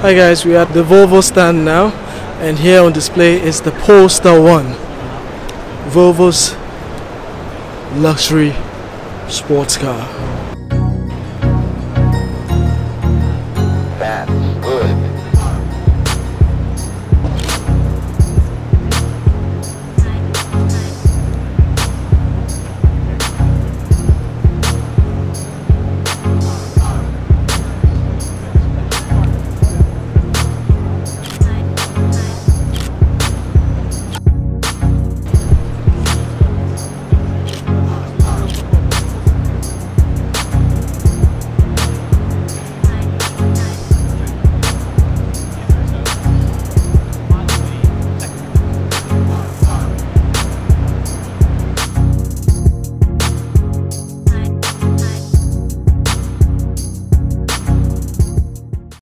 Hi guys, we are at the Volvo stand now, and here on display is the Polestar 1, Volvo's luxury sports car.